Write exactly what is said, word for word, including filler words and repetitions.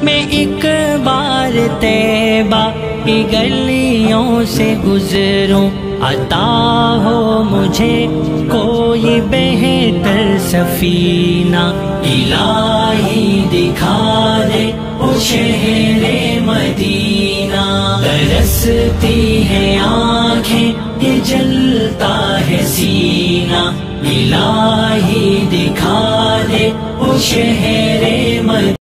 मैं एक बार तैबा की गलियों से गुजरूं, अता हो मुझे कोई बेहतर सफीना। इलाही दिखा दे ओ शहरे मदीना, तरसती है आँखें ये जलता है सीना। इलाही दिखा दे ओ शहरे मदीना।